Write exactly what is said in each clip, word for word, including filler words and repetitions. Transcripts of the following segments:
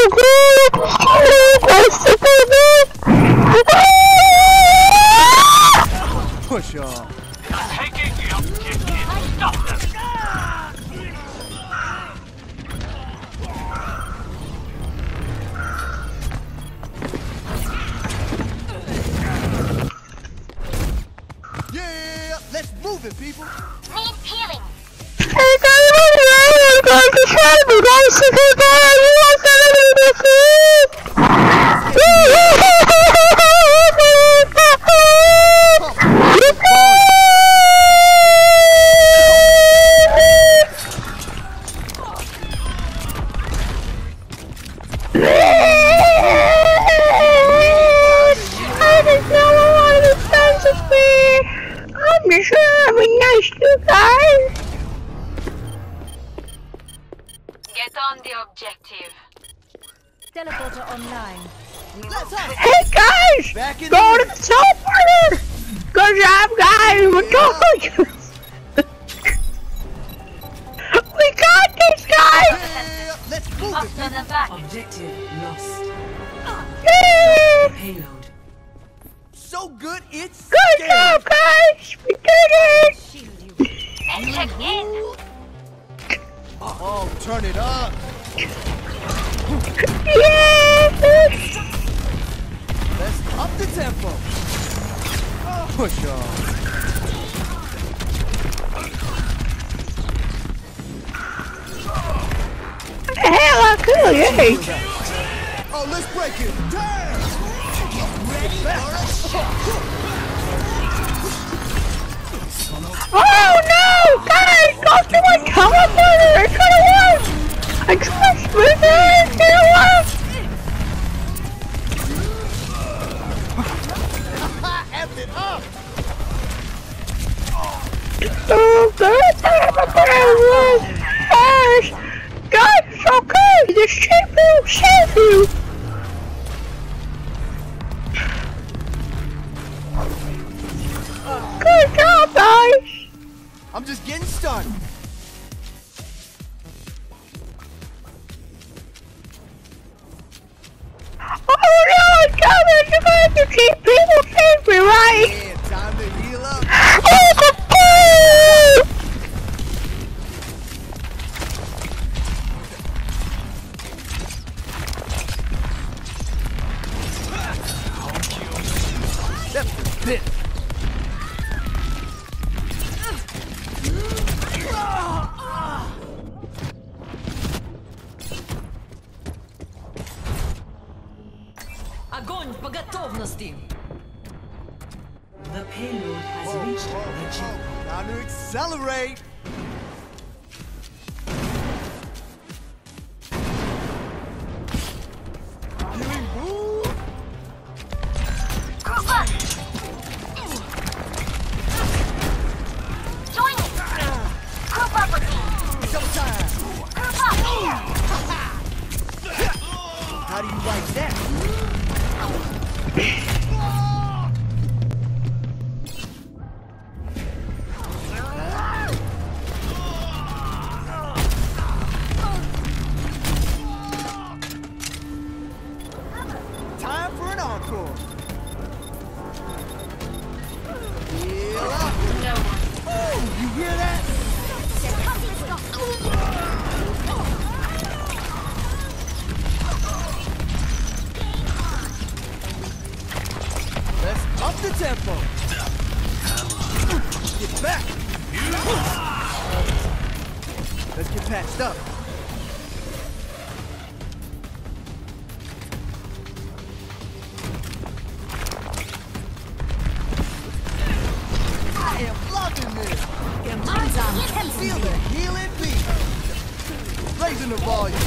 Push off. Taking the objective. Stop them. Yeah, let's move it, people. Need healing. I'm sure I'm a nice new guy. Get on the objective. Teleporter online. Let's have Hey guys, back in go to the the teleporter. Cause I'm guys with toys. We got this, guys. yeah, let's move Up it, to people. the back. Objective lost. Yay. Payload. So good, it's Good scary. job, guys. We did it. Shield you. And check in. Oh, turn it up. Yes. Let's up the tempo. Push off. Hell, I could, yay. Oh, let's break it. Damn. Ready? Oh no, guys, don't do my teleporter. It could have worked. I trust with it. It worked. F it up. Oh, good. Gosh, guys, it's okay. This ship will save you. Good job, guys. I'm just getting started. Oh no, it's coming. You guys to keep people safe, right? Yeah, time to heal up. Oh, the food! That's the bit. Огонь по готовности. The payload has Whoa, reached whoa, the chip. whoa. Time to accelerate. Healing boo. Group up. Join me. Group up with me. Showtime. Group up. How do you like that? Time for an encore. Heal up. Oh, you hear that? Let's up the tempo. Get back. Let's get patched up. I am loving this. Feel the healing beat. Raising the volume.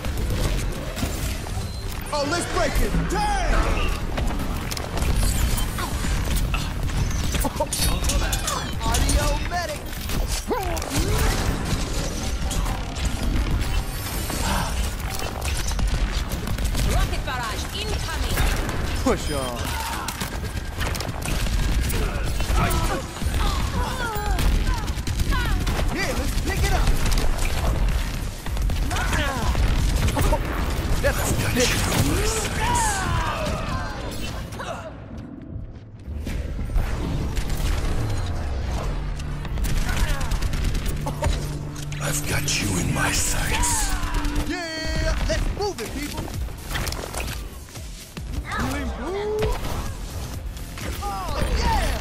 Oh, let's break it. Damn! Audio medic. Rocket barrage incoming. Push on. Yeah, let's pick it up. That's I've got you in my sights. Yeah, let's move it, people. Healing blue. Oh yeah.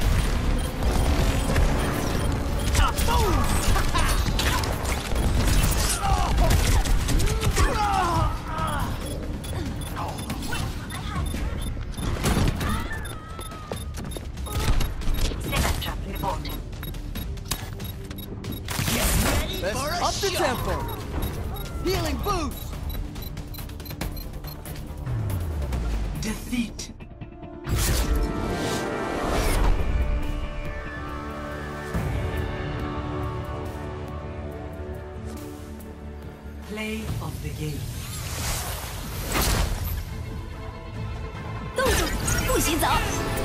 Symmetra reporting. Let's up the tempo. Healing boost. Defeat. Play of the game. 动住，不许走！